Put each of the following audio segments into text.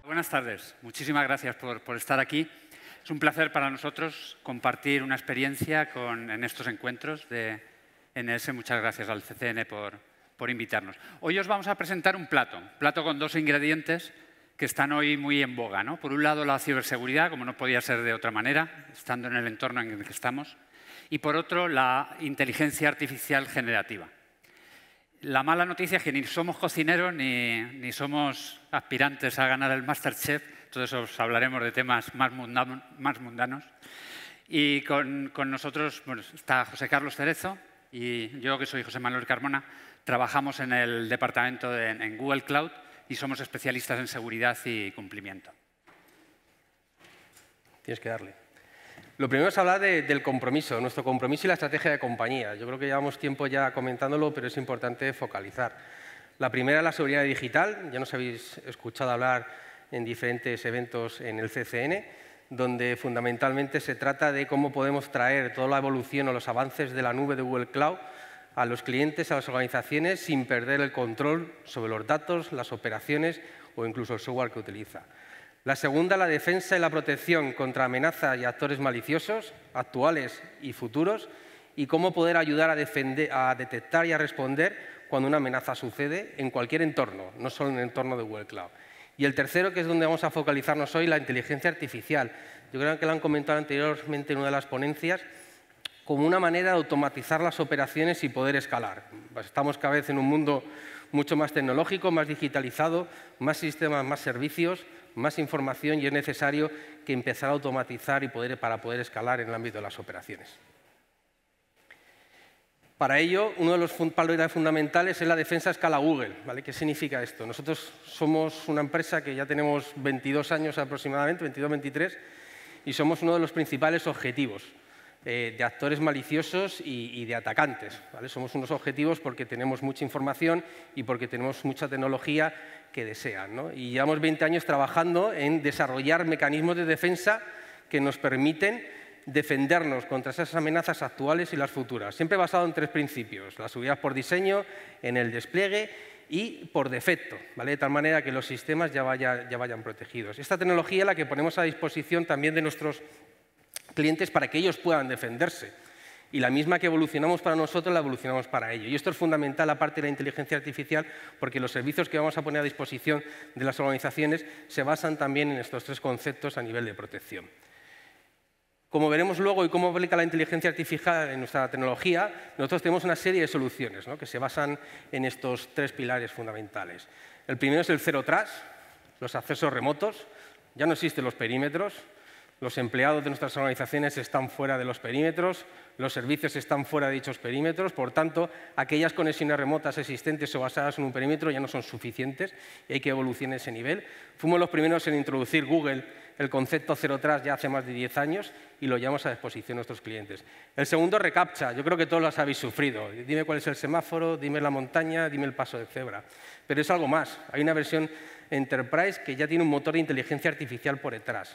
Buenas tardes. Muchísimas gracias por estar aquí. Es un placer para nosotros compartir una experiencia en estos encuentros de NS. Muchas gracias al CCN por invitarnos. Hoy os vamos a presentar un plato con dos ingredientes que están hoy muy en boga, ¿no? Por un lado, la ciberseguridad, como no podía ser de otra manera, estando en el entorno en el que estamos, y por otro, la inteligencia artificial generativa. La mala noticia es que ni somos cocineros ni somos aspirantes a ganar el MasterChef, entonces os hablaremos de temas más mundanos. Y con nosotros está José Carlos Cerezo y yo, que soy José Manuel Carmona, trabajamos en el departamento en Google Cloud y somos especialistas en seguridad y cumplimiento. Tienes que darle. Lo primero es hablar del compromiso, nuestro compromiso y la estrategia de compañía. Yo creo que llevamos tiempo ya comentándolo, pero es importante focalizar. La primera es la seguridad digital. Ya nos habéis escuchado hablar en diferentes eventos en el CCN, donde fundamentalmente se trata de cómo podemos traer toda la evolución o los avances de la nube de Google Cloud a los clientes, a las organizaciones, sin perder el control sobre los datos, las operaciones o incluso el software que utiliza. La segunda, la defensa y la protección contra amenazas y actores maliciosos, actuales y futuros, y cómo poder ayudar a detectar y a responder cuando una amenaza sucede en cualquier entorno, no solo en el entorno de Google Cloud. Y el tercero, que es donde vamos a focalizarnos hoy, la inteligencia artificial. Yo creo que lo han comentado anteriormente en una de las ponencias, como una manera de automatizar las operaciones y poder escalar. Estamos cada vez en un mundo mucho más tecnológico, más digitalizado, más sistemas, más servicios, más información, y es necesario que empezar a automatizar para poder escalar en el ámbito de las operaciones. Para ello, uno de los pilares fundamentales es la defensa a escala Google, ¿vale? ¿Qué significa esto? Nosotros somos una empresa que ya tenemos 22 años aproximadamente, 22, 23, y somos uno de los principales objetivos de actores maliciosos y de atacantes, ¿vale? Somos unos objetivos porque tenemos mucha información y porque tenemos mucha tecnología que desean, ¿no? Y llevamos 20 años trabajando en desarrollar mecanismos de defensa que nos permiten defendernos contra esas amenazas actuales y las futuras, siempre basado en tres principios: la seguridad por diseño, en el despliegue y por defecto, ¿vale? De tal manera que los sistemas ya vayan protegidos. Esta tecnología es la que ponemos a disposición también de nuestros clientes para que ellos puedan defenderse. Y la misma que evolucionamos para nosotros, la evolucionamos para ellos. Y esto es fundamental, aparte de la inteligencia artificial, porque los servicios que vamos a poner a disposición de las organizaciones se basan también en estos tres conceptos a nivel de protección. Como veremos luego y cómo aplica la inteligencia artificial en nuestra tecnología, nosotros tenemos una serie de soluciones, ¿no?, que se basan en estos tres pilares fundamentales. El primero es el Zero Trust, los accesos remotos. Ya no existen los perímetros. Los empleados de nuestras organizaciones están fuera de los perímetros, los servicios están fuera de dichos perímetros, por tanto, aquellas conexiones remotas existentes o basadas en un perímetro ya no son suficientes y hay que evolucionar ese nivel. Fuimos los primeros en introducir Google el concepto Zero Trust ya hace más de 10 años y lo llevamos a disposición de nuestros clientes. El segundo, reCAPTCHA. Yo creo que todos los habéis sufrido. Dime cuál es el semáforo, dime la montaña, dime el paso de cebra. Pero es algo más. Hay una versión Enterprise que ya tiene un motor de inteligencia artificial por detrás,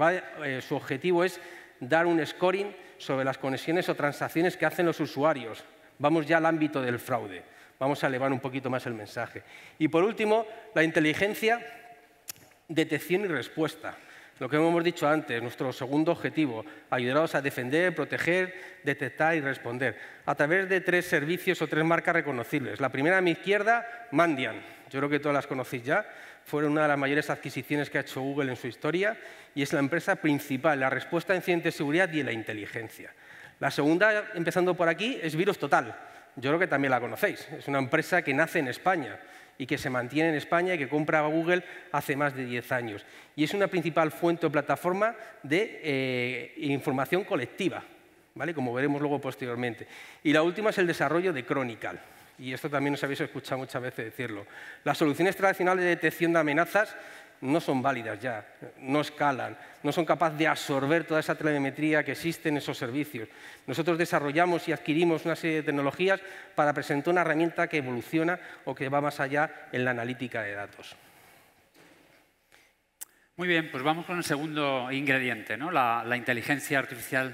su objetivo es dar un scoring sobre las conexiones o transacciones que hacen los usuarios. Vamos ya al ámbito del fraude. Vamos a elevar un poquito más el mensaje. Y por último, la inteligencia, detección y respuesta. Lo que hemos dicho antes, nuestro segundo objetivo: ayudaros a defender, proteger, detectar y responder a través de tres servicios o tres marcas reconocibles. La primera a mi izquierda, Mandiant. Yo creo que todas las conocéis ya. Fueron una de las mayores adquisiciones que ha hecho Google en su historia y es la empresa principal en la respuesta a incidentes de seguridad y en la inteligencia. La segunda, empezando por aquí, es VirusTotal. Yo creo que también la conocéis. Es una empresa que nace en España y que se mantiene en España y que compra a Google hace más de 10 años. Y es una principal fuente o plataforma de información colectiva, ¿vale?, como veremos luego posteriormente. Y la última es el desarrollo de Chronicle. Y esto también os habéis escuchado muchas veces decirlo. Las soluciones tradicionales de detección de amenazas no son válidas ya, no escalan, no son capaces de absorber toda esa telemetría que existe en esos servicios. Nosotros desarrollamos y adquirimos una serie de tecnologías para presentar una herramienta que evoluciona o que va más allá en la analítica de datos. Muy bien, pues vamos con el segundo ingrediente, ¿no? La inteligencia artificial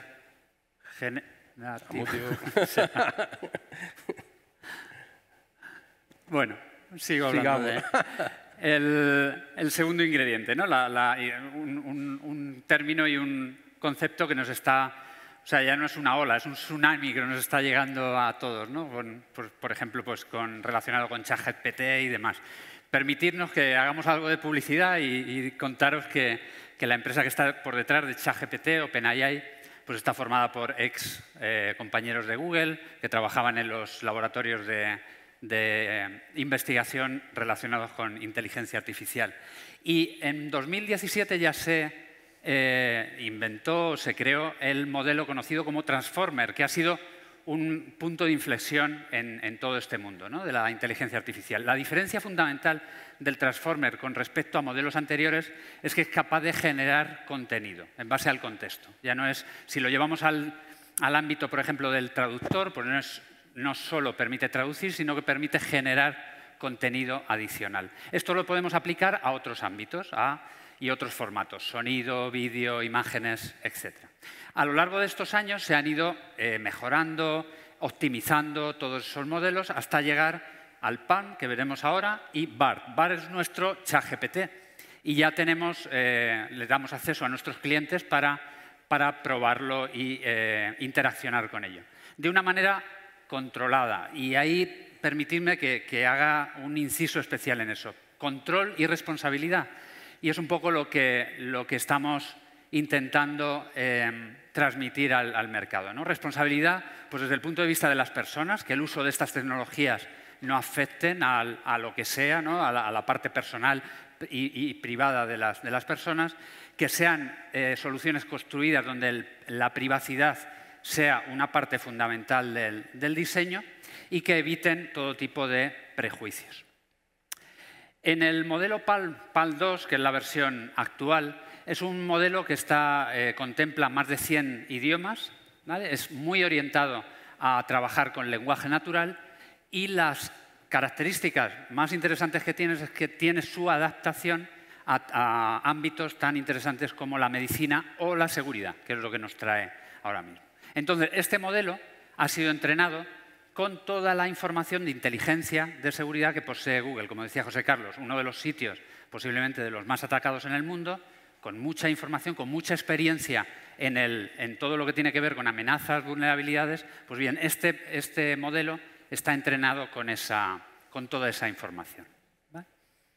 generativa. Bueno, sigo hablando el segundo ingrediente, ¿no? Un término y un concepto que nos está... O sea, ya no es una ola, es un tsunami que nos está llegando a todos, ¿no? Por ejemplo, pues relacionado con ChatGPT y demás. Permitirnos que hagamos algo de publicidad y contaros que la empresa que está por detrás de ChatGPT, OpenAI, pues está formada por ex compañeros de Google que trabajaban en los laboratorios de investigación relacionados con inteligencia artificial. Y en 2017 ya se se creó el modelo conocido como Transformer, que ha sido un punto de inflexión en todo este mundo, ¿no? De la inteligencia artificial. La diferencia fundamental del Transformer con respecto a modelos anteriores es que es capaz de generar contenido en base al contexto. Ya no es, si lo llevamos al ámbito, por ejemplo, del traductor, pues no solo permite traducir, sino que permite generar contenido adicional. Esto lo podemos aplicar a otros ámbitos y otros formatos, sonido, vídeo, imágenes, etc. A lo largo de estos años se han ido mejorando, optimizando todos esos modelos hasta llegar al PAN, que veremos ahora, y BART. BART es nuestro ChatGPT y ya le damos acceso a nuestros clientes para probarlo y interaccionar con ello. De una manera controlada. Y ahí permitidme que haga un inciso especial en eso. Control y responsabilidad. Y es un poco lo que estamos intentando transmitir al mercado, ¿no? Responsabilidad, pues desde el punto de vista de las personas, que el uso de estas tecnologías no afecten a lo que sea, ¿no? a la parte personal y privada de las personas, que sean soluciones construidas donde la privacidad sea una parte fundamental del diseño y que eviten todo tipo de prejuicios. En el modelo PAL 2, que es la versión actual, es un modelo que contempla más de 100 idiomas, ¿vale? Es muy orientado a trabajar con lenguaje natural y las características más interesantes que tiene es que tiene su adaptación a ámbitos tan interesantes como la medicina o la seguridad, que es lo que nos trae ahora mismo. Entonces, este modelo ha sido entrenado con toda la información de inteligencia de seguridad que posee Google. Como decía José Carlos, uno de los sitios posiblemente de los más atacados en el mundo, con mucha información, con mucha experiencia en todo lo que tiene que ver con amenazas, vulnerabilidades. Pues bien, este modelo está entrenado con toda esa información. ¿Vale?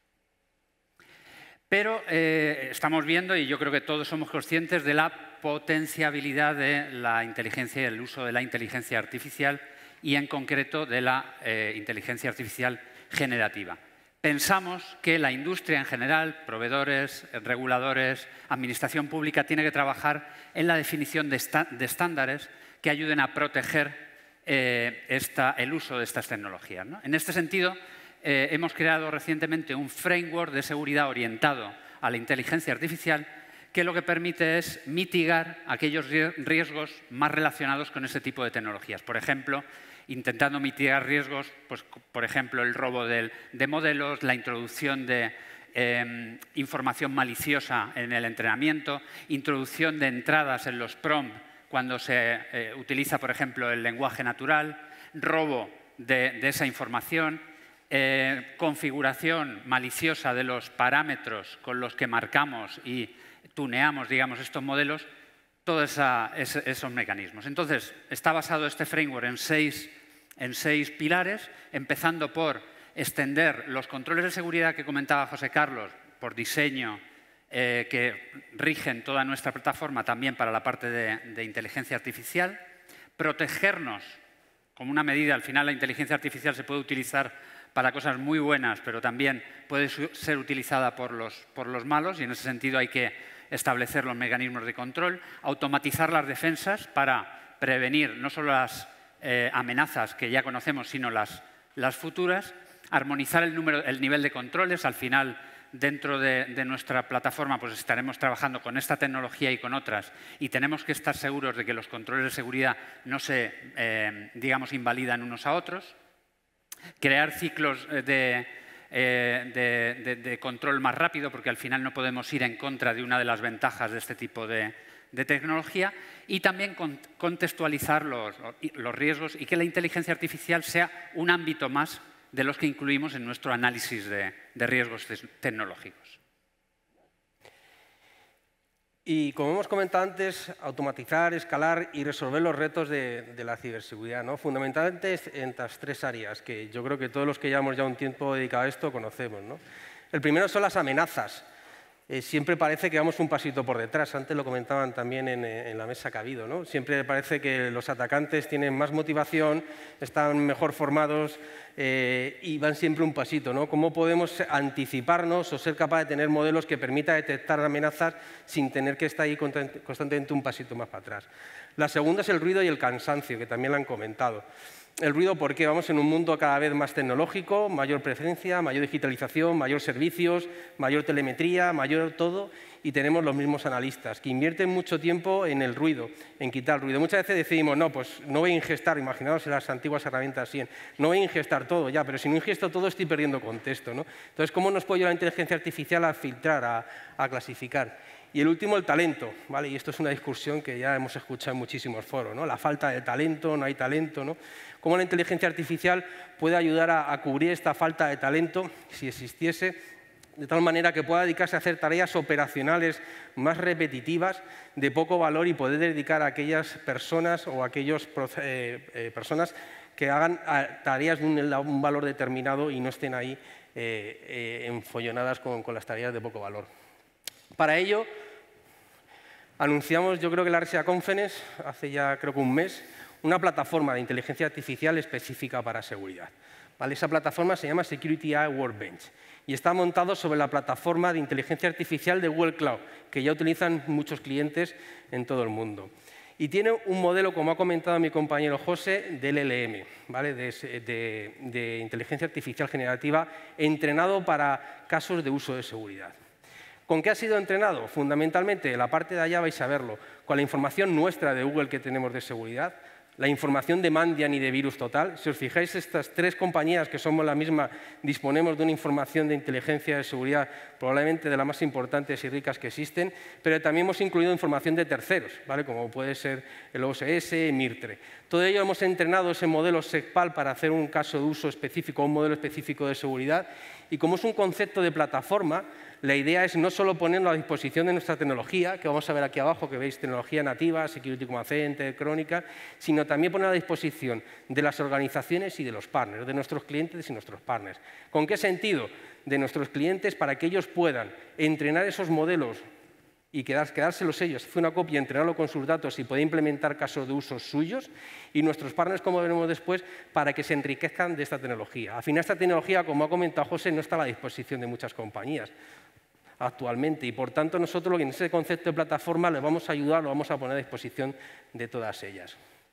Pero estamos viendo, y yo creo que todos somos conscientes de la potenciabilidad de la inteligencia y el uso de la inteligencia artificial y en concreto de la inteligencia artificial generativa. Pensamos que la industria en general, proveedores, reguladores, administración pública, tiene que trabajar en la definición de estándares que ayuden a proteger el uso de estas tecnologías, ¿no? En este sentido, hemos creado recientemente un framework de seguridad orientado a la inteligencia artificial que lo que permite es mitigar aquellos riesgos más relacionados con ese tipo de tecnologías. Por ejemplo, intentando mitigar riesgos, pues, por ejemplo, el robo de modelos, la introducción de información maliciosa en el entrenamiento, introducción de entradas en los prompts cuando se utiliza, por ejemplo, el lenguaje natural, robo de esa información, configuración maliciosa de los parámetros con los que marcamos y tuneamos, digamos, estos modelos, todos esos mecanismos. Entonces, está basado este framework en seis pilares, empezando por extender los controles de seguridad que comentaba José Carlos, por diseño, que rigen toda nuestra plataforma también para la parte de inteligencia artificial, protegernos como una medida. Al final la inteligencia artificial se puede utilizar para cosas muy buenas, pero también puede ser utilizada por los malos y en ese sentido hay que establecer los mecanismos de control, automatizar las defensas para prevenir no solo las amenazas que ya conocemos, sino las futuras, armonizar el nivel de controles. Al final, dentro de nuestra plataforma, pues estaremos trabajando con esta tecnología y con otras y tenemos que estar seguros de que los controles de seguridad no se, digamos, invalidan unos a otros. Crear ciclos de control más rápido, porque al final no podemos ir en contra de una de las ventajas de este tipo de tecnología, y también contextualizar los riesgos y que la inteligencia artificial sea un ámbito más de los que incluimos en nuestro análisis de riesgos tecnológicos. Y como hemos comentado antes, automatizar, escalar y resolver los retos de la ciberseguridad, ¿no? Fundamentalmente en estas tres áreas que yo creo que todos los que llevamos ya un tiempo dedicado a esto conocemos, ¿no? El primero son las amenazas. Siempre parece que vamos un pasito por detrás. Antes lo comentaban también en la mesa que ha habido, ¿no? Siempre parece que los atacantes tienen más motivación, están mejor formados y van siempre un pasito, ¿no? ¿Cómo podemos anticiparnos o ser capaz de tener modelos que permitan detectar amenazas sin tener que estar ahí constantemente un pasito más para atrás? La segunda es el ruido y el cansancio, que también lo han comentado. El ruido porque vamos en un mundo cada vez más tecnológico, mayor presencia, mayor digitalización, mayor servicios, mayor telemetría, mayor todo, y tenemos los mismos analistas que invierten mucho tiempo en el ruido, en quitar el ruido. Muchas veces decidimos, no, pues no voy a ingestar, imaginaos en las antiguas herramientas 100, no voy a ingestar todo ya, pero si no ingesto todo estoy perdiendo contexto, ¿no? Entonces, ¿cómo nos puede ayudar la inteligencia artificial a filtrar, a clasificar? Y el último, el talento, ¿vale? Y esto es una discusión que ya hemos escuchado en muchísimos foros, ¿no? La falta de talento, no hay talento, ¿no? ¿Cómo la inteligencia artificial puede ayudar a cubrir esta falta de talento, si existiese, de tal manera que pueda dedicarse a hacer tareas operacionales más repetitivas, de poco valor, y poder dedicar a aquellas personas o a aquellas personas que hagan tareas de un valor determinado y no estén ahí enfollonadas con las tareas de poco valor? Para ello, anunciamos, yo creo que la RSA Conference, hace ya creo que un mes, una plataforma de inteligencia artificial específica para seguridad. ¿Vale? Esa plataforma se llama Security AI Workbench y está montado sobre la plataforma de inteligencia artificial de Google Cloud, que ya utilizan muchos clientes en todo el mundo. Y tiene un modelo, como ha comentado mi compañero José, de LLM, ¿vale? de inteligencia artificial generativa, entrenado para casos de uso de seguridad. ¿Con qué ha sido entrenado? Fundamentalmente, la parte de allá vais a verlo, con la información nuestra de Google que tenemos de seguridad, la información de Mandiant y de Virus Total. Si os fijáis, estas tres compañías que somos la misma, disponemos de una información de inteligencia de seguridad probablemente de las más importantes y ricas que existen, pero también hemos incluido información de terceros, ¿vale? Como puede ser el OSS, MIRTRE. Todo ello hemos entrenado ese modelo SecPal para hacer un caso de uso específico, un modelo específico de seguridad, y como es un concepto de plataforma, la idea es no solo ponerlo a disposición de nuestra tecnología, que vamos a ver aquí abajo, que veis tecnología nativa, Security Command Center, Crónica, sino también poner a disposición de las organizaciones y de los partners, de nuestros clientes y nuestros partners. ¿Con qué sentido? De nuestros clientes para que ellos puedan entrenar esos modelos y quedárselos ellos, hacer una copia, entrenarlo con sus datos y poder implementar casos de usos suyos, y nuestros partners, como veremos después, para que se enriquezcan de esta tecnología. Al final, esta tecnología, como ha comentado José, no está a la disposición de muchas compañías actualmente, y por tanto nosotros en ese concepto de plataforma les vamos a ayudar, lo vamos a poner a disposición de todas ellas.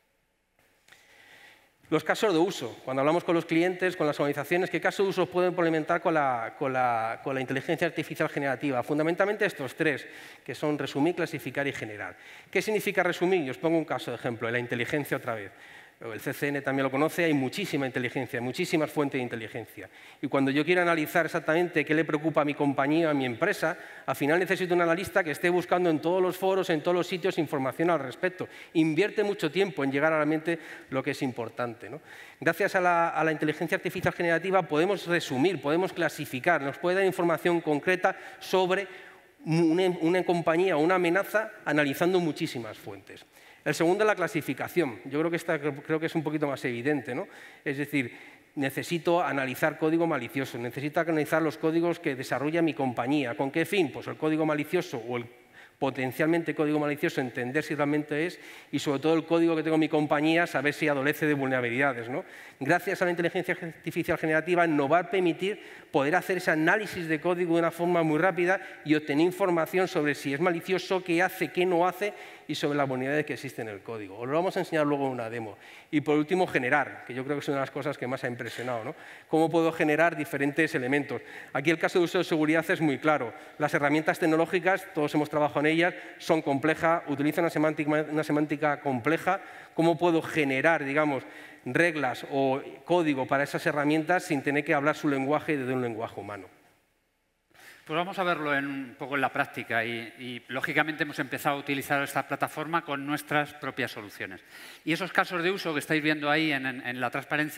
Los casos de uso. Cuando hablamos con los clientes, con las organizaciones, ¿qué casos de uso pueden implementar con la inteligencia artificial generativa? Fundamentalmente estos tres, que son resumir, clasificar y generar. ¿Qué significa resumir? Yo os pongo un caso de ejemplo, la inteligencia otra vez. El CCN también lo conoce, hay muchísima inteligencia, muchísimas fuentes de inteligencia. Y cuando yo quiero analizar exactamente qué le preocupa a mi compañía, a mi empresa, al final necesito un analista que esté buscando en todos los foros, en todos los sitios, información al respecto. Invierte mucho tiempo en llegar a realmente lo que es importante, ¿no? Gracias a la inteligencia artificial generativa podemos resumir, podemos clasificar, nos puede dar información concreta sobre una compañía o una amenaza analizando muchísimas fuentes. El segundo es la clasificación. Yo creo que esta es un poquito más evidente, ¿no? Es decir, necesito analizar código malicioso, necesito analizar los códigos que desarrolla mi compañía. ¿Con qué fin? Pues el código malicioso o el potencialmente código malicioso, entender si realmente es, y sobre todo el código que tengo en mi compañía, saber si adolece de vulnerabilidades, ¿no? Gracias a la inteligencia artificial generativa nos va a permitir poder hacer ese análisis de código de una forma muy rápida y obtener información sobre si es malicioso, qué hace, qué no hace, y sobre las vulnerabilidades que existen en el código. Os lo vamos a enseñar luego en una demo. Y por último, generar, que yo creo que es una de las cosas que más ha impresionado, ¿no? ¿Cómo puedo generar diferentes elementos? Aquí el caso de uso de seguridad es muy claro. Las herramientas tecnológicas, todos hemos trabajado en ellas, son complejas, utilizan una semántica compleja. ¿Cómo puedo generar, digamos, reglas o código para esas herramientas sin tener que hablar su lenguaje de un lenguaje humano? Pues vamos a verlo un poco en la práctica y, lógicamente, hemos empezado a utilizar esta plataforma con nuestras propias soluciones. Y esos casos de uso que estáis viendo ahí en la transparencia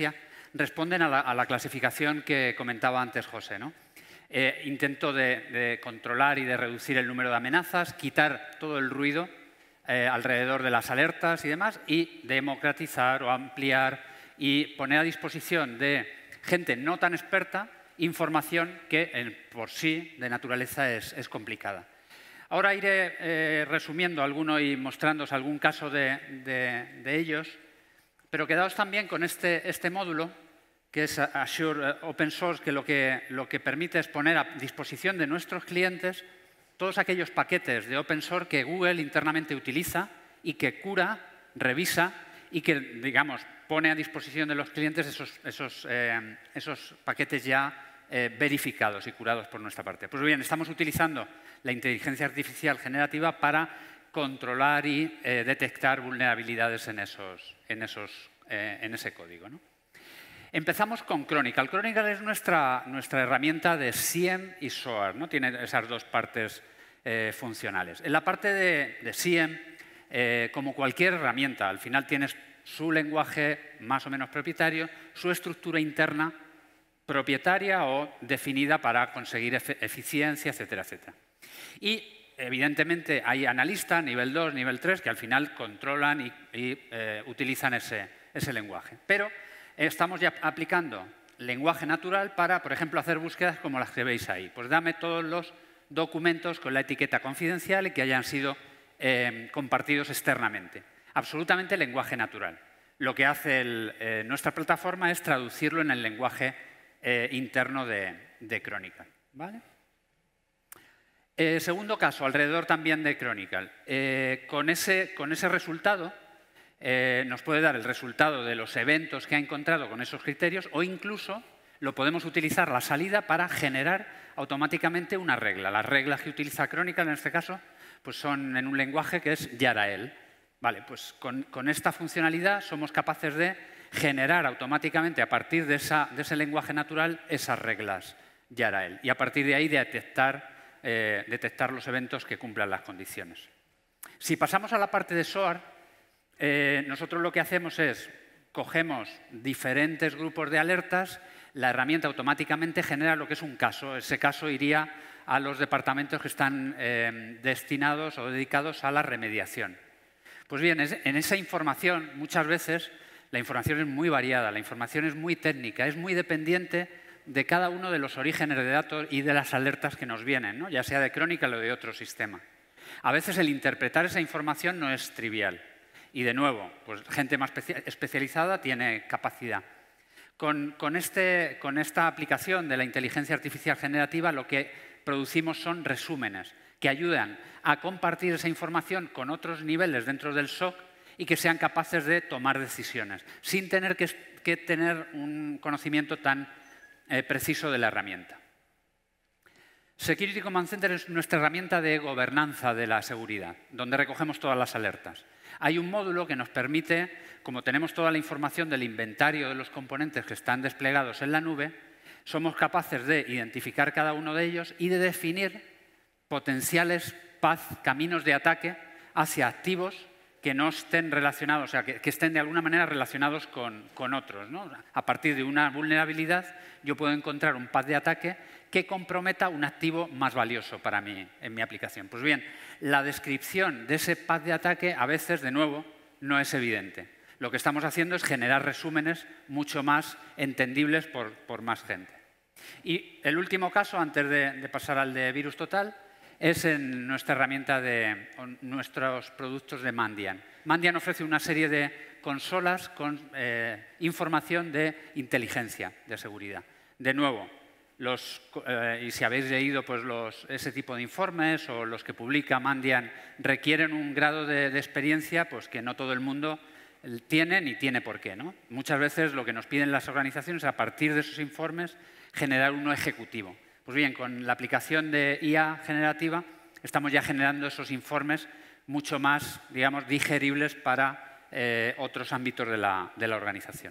responden a la clasificación que comentaba antes José, ¿no? Intento de controlar y de reducir el número de amenazas, quitar todo el ruido alrededor de las alertas y demás, y democratizar o ampliar y poner a disposición de gente no tan experta información que por sí de naturaleza es complicada. Ahora iré resumiendo alguno y mostrándoos algún caso de ellos, pero quedaos también con este módulo, que es Azure Open Source, que lo que permite es poner a disposición de nuestros clientes todos aquellos paquetes de Open Source que Google internamente utiliza y que cura, revisa y que, digamos, pone a disposición de los clientes esos paquetes ya verificados y curados por nuestra parte. Pues bien, estamos utilizando la inteligencia artificial generativa para controlar y detectar vulnerabilidades en ese código, ¿no? Empezamos con Chronicle. Chronicle es nuestra herramienta de SIEM y SOAR, ¿no? Tiene esas dos partes funcionales. En la parte de SIEM, como cualquier herramienta, al final tienes su lenguaje más o menos propietario, su estructura interna propietaria o definida para conseguir eficiencia, etcétera, etcétera. Y, evidentemente, hay analistas, nivel 2, nivel 3, que al final controlan y utilizan ese lenguaje. Pero estamos ya aplicando lenguaje natural para, por ejemplo, hacer búsquedas como las que veis ahí. Pues dame todos los documentos con la etiqueta confidencial y que hayan sido compartidos externamente. Absolutamente lenguaje natural. Lo que hace nuestra plataforma es traducirlo en el lenguaje interno de Chronicle, ¿vale? Segundo caso, alrededor también de Chronicle. Con ese resultado nos puede dar el resultado de los eventos que ha encontrado con esos criterios, o incluso lo podemos utilizar la salida para generar automáticamente una regla. Las reglas que utiliza Chronicle en este caso pues son en un lenguaje que es Yarael. Vale, pues con esta funcionalidad somos capaces de generar automáticamente a partir de ese lenguaje natural esas reglas Yarael y a partir de ahí detectar los eventos que cumplan las condiciones. Si pasamos a la parte de SOAR, nosotros lo que hacemos es cogemos diferentes grupos de alertas, la herramienta automáticamente genera lo que es un caso. Ese caso iría a los departamentos que están destinados o dedicados a la remediación. Pues bien, en esa información, muchas veces, la información es muy variada, la información es muy técnica, es muy dependiente de cada uno de los orígenes de datos y de las alertas que nos vienen, ¿no? Ya sea de Chronicle o de otro sistema. A veces el interpretar esa información no es trivial. Y de nuevo, pues gente más especializada tiene capacidad. Con esta aplicación de la inteligencia artificial generativa lo que producimos son resúmenes que ayudan a compartir esa información con otros niveles dentro del SOC y que sean capaces de tomar decisiones, sin tener que tener un conocimiento tan preciso de la herramienta. Security Command Center es nuestra herramienta de gobernanza de la seguridad, donde recogemos todas las alertas. Hay un módulo que nos permite, como tenemos toda la información del inventario de los componentes que están desplegados en la nube, somos capaces de identificar cada uno de ellos y de definir potenciales caminos de ataque hacia activos que no estén relacionados, o sea, que estén de alguna manera relacionados con otros, ¿no? A partir de una vulnerabilidad yo puedo encontrar un path de ataque que comprometa un activo más valioso para mí en mi aplicación. Pues bien, la descripción de ese path de ataque a veces, de nuevo, no es evidente. Lo que estamos haciendo es generar resúmenes mucho más entendibles por más gente. Y el último caso, antes de pasar al de Virus Total, es en nuestra herramienta de nuestros productos de Mandiant. Mandiant ofrece una serie de consolas con información de inteligencia, de seguridad. De nuevo, y si habéis leído pues, ese tipo de informes o los que publica Mandiant requieren un grado de experiencia pues, que no todo el mundo tiene ni tiene por qué, ¿no? Muchas veces lo que nos piden las organizaciones es a partir de esos informes generar uno ejecutivo. Pues bien, con la aplicación de IA generativa estamos ya generando esos informes mucho más, digamos, digeribles para otros ámbitos de la organización.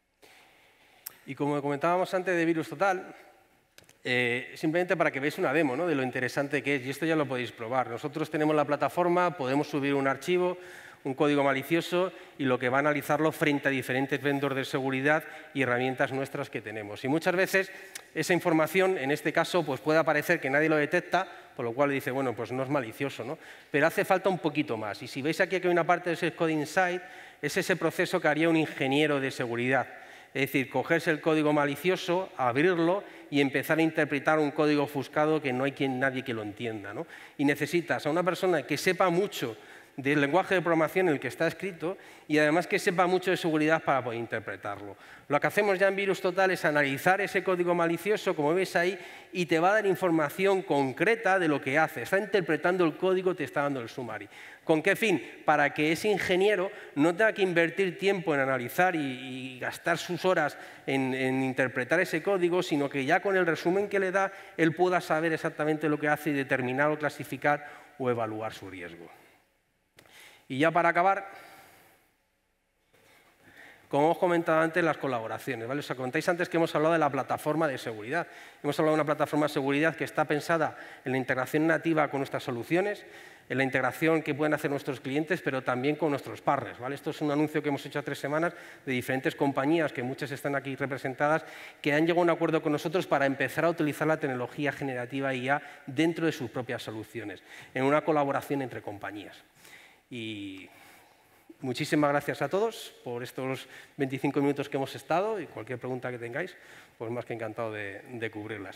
Y como comentábamos antes de Virus Total, simplemente para que veáis una demo, ¿no?, de lo interesante que es, y esto ya lo podéis probar. Nosotros tenemos la plataforma, podemos subir un archivo, un código malicioso y lo que va a analizarlo frente a diferentes vendors de seguridad y herramientas nuestras que tenemos. Y muchas veces esa información, en este caso, pues puede parecer que nadie lo detecta, por lo cual le dice, bueno, pues no es malicioso, ¿no? Pero hace falta un poquito más. Y si veis aquí que hay una parte de ese Code Insight, es ese proceso que haría un ingeniero de seguridad. Es decir, cogerse el código malicioso, abrirlo y empezar a interpretar un código ofuscado que no hay nadie que lo entienda, ¿no? Y necesitas a una persona que sepa mucho del lenguaje de programación en el que está escrito y además que sepa mucho de seguridad para poder interpretarlo. Lo que hacemos ya en Virus Total es analizar ese código malicioso, como veis ahí, y te va a dar información concreta de lo que hace. Está interpretando el código, te está dando el summary. ¿Con qué fin? Para que ese ingeniero no tenga que invertir tiempo en analizar y gastar sus horas en interpretar ese código, sino que ya con el resumen que le da, él pueda saber exactamente lo que hace y determinar o clasificar o evaluar su riesgo. Y ya para acabar, como hemos comentado antes, las colaboraciones, ¿vale? Os contáis antes que hemos hablado de la plataforma de seguridad. Hemos hablado de una plataforma de seguridad que está pensada en la integración nativa con nuestras soluciones, en la integración que pueden hacer nuestros clientes, pero también con nuestros partners, ¿vale? Esto es un anuncio que hemos hecho hace 3 semanas de diferentes compañías, que muchas están aquí representadas, que han llegado a un acuerdo con nosotros para empezar a utilizar la tecnología generativa IA dentro de sus propias soluciones, en una colaboración entre compañías. Y muchísimas gracias a todos por estos 25 minutos que hemos estado y cualquier pregunta que tengáis, pues más que encantado de cubrirlas.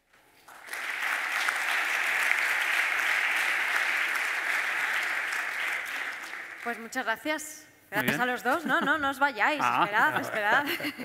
Pues muchas gracias. Gracias a los dos. No os vayáis. Esperad.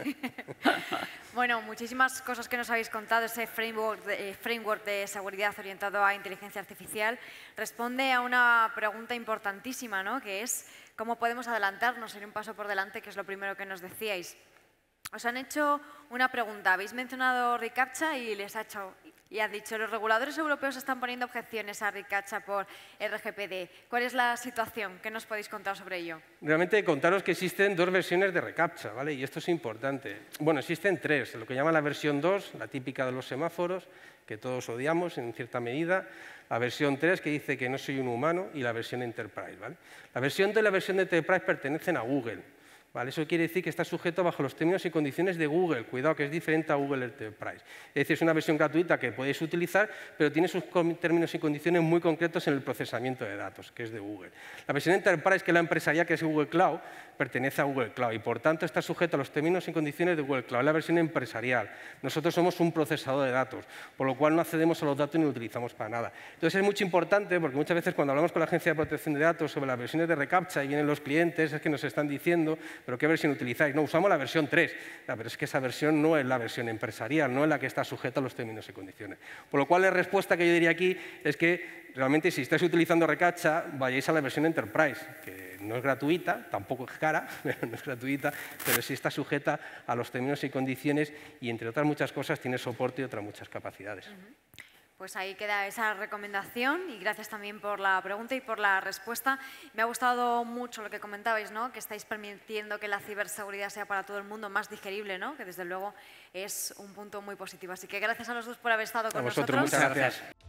Bueno, muchísimas cosas que nos habéis contado. Ese framework de seguridad orientado a inteligencia artificial responde a una pregunta importantísima, ¿no? Que es cómo podemos adelantarnos, ir un paso por delante, que es lo primero que nos decíais. Os han hecho una pregunta. Habéis mencionado reCAPTCHA y ha dicho, los reguladores europeos están poniendo objeciones a reCAPTCHA por RGPD. ¿Cuál es la situación? ¿Qué nos podéis contar sobre ello? Realmente contaros que existen 2 versiones de reCAPTCHA, ¿vale? Y esto es importante. Bueno, existen 3, lo que llaman la versión 2, la típica de los semáforos, que todos odiamos en cierta medida, la versión 3 que dice que no soy un humano y la versión Enterprise, ¿vale? La versión 2 y la versión de Enterprise pertenecen a Google. ¿Vale? Eso quiere decir que está sujeto bajo los términos y condiciones de Google. Cuidado, que es diferente a Google Enterprise. Es decir, es una versión gratuita que podéis utilizar, pero tiene sus términos y condiciones muy concretos en el procesamiento de datos, que es de Google. La versión Enterprise, que es la empresarial, que es Google Cloud, pertenece a Google Cloud y, por tanto, está sujeto a los términos y condiciones de Google Cloud. Es la versión empresarial. Nosotros somos un procesador de datos, por lo cual no accedemos a los datos ni los utilizamos para nada. Entonces, es mucho importante, porque muchas veces cuando hablamos con la Agencia de Protección de Datos sobre las versiones de reCAPTCHA y vienen los clientes, es que nos están diciendo, ¿pero qué versión utilizáis? No, usamos la versión 3. Pero es que esa versión no es la versión empresarial, no es la que está sujeta a los términos y condiciones. Por lo cual, la respuesta que yo diría aquí es que realmente, si estáis utilizando reCAPTCHA, vayáis a la versión Enterprise, que no es gratuita, tampoco es cara, pero no es gratuita, pero sí está sujeta a los términos y condiciones y, entre otras muchas cosas, tiene soporte y otras muchas capacidades. Pues ahí queda esa recomendación y gracias también por la pregunta y por la respuesta. Me ha gustado mucho lo que comentabais, ¿no? Que estáis permitiendo que la ciberseguridad sea para todo el mundo más digerible, ¿no? Que desde luego es un punto muy positivo. Así que gracias a los dos por haber estado con nosotros. Muchas gracias.